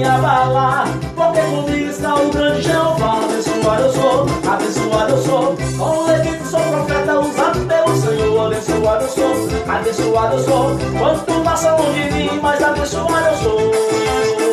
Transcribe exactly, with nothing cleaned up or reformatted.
abalar, porque comigo está o grande Jeová. Abençoado eu sou, abençoado eu sou, com levita sou profeta usado pelo Senhor. Abençoado eu sou, abençoado eu sou, quanto passa longe de mim, mas abençoado eu sou.